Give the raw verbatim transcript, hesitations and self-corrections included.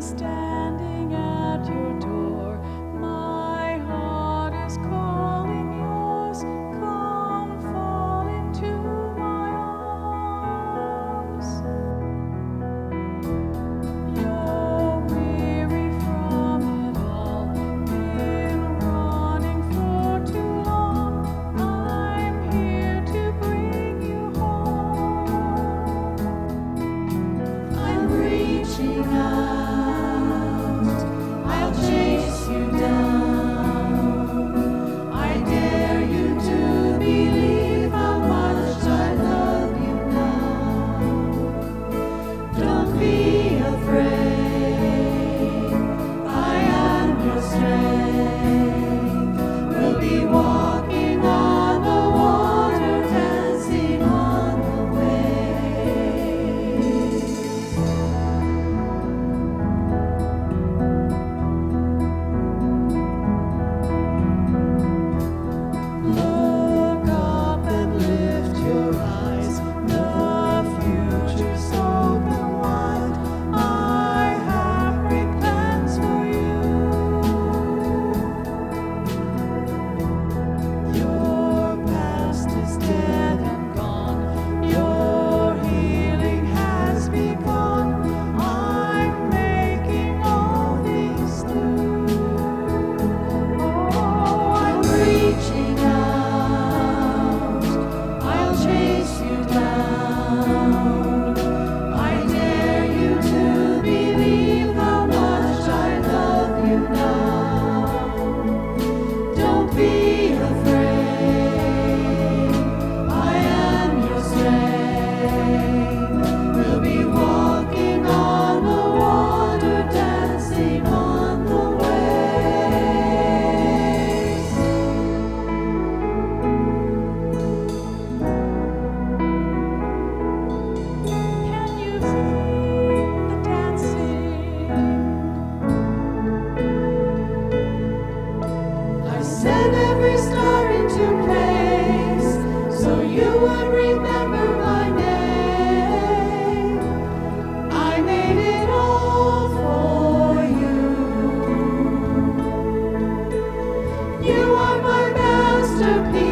standing at your door. My heart is calling yours. Come fall into my arms. You're weary from it all, been running for too long. I'm here to bring you home. I'm reaching out, I'll chase you down. I dare you to believe how much I love you now. Don't be afraid, I am your strength. We'll be walking on the water, dancing on the waves. Look up and lift your eyes. The future's open wide. I have great plans for you. Your past is dead and gone. Your healing has begun. I'm making all things new. Oh, I'm reaching out, I'll chase you down. I dare you to believe how much I love you now. Don't be afraid, I am your strength. We'll be walking on the water, dancing on the waves. Can you see the dancing? I set every star into place so you would remember my name. I made it all for you. You are my masterpiece.